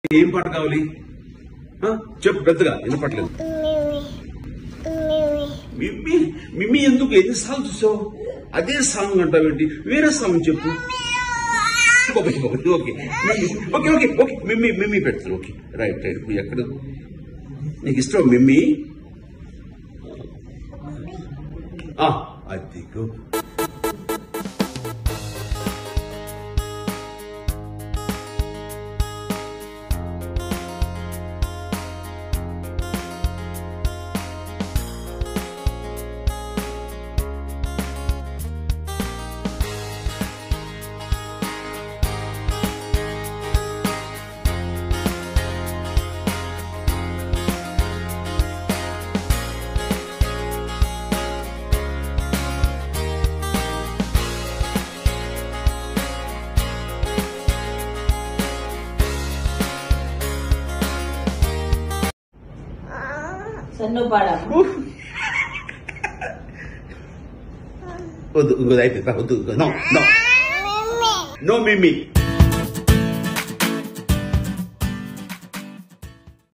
ఏం పాట కావాలి చెప్పు పెద్దగా వినపట్లేదు. మిమ్మీ మిమ్మీ ఎందుకు ఎన్నిసార్లు చూసావు? అదే సాంగ్ అంటావేంటి? వేరే సాంగ్ చెప్పు. Okay okay okay okay okay okay మిమ్మీ మిమ్మీ పెడతాను. Okay right right. ఇప్పుడు ఎక్కడ నీకు ఇష్టం మిమ్మీ? అదిగో సన్ను పాడా వద్దు ఇంకోది అయిపోయింది. వద్దు నో నో నో మిమ్మీ.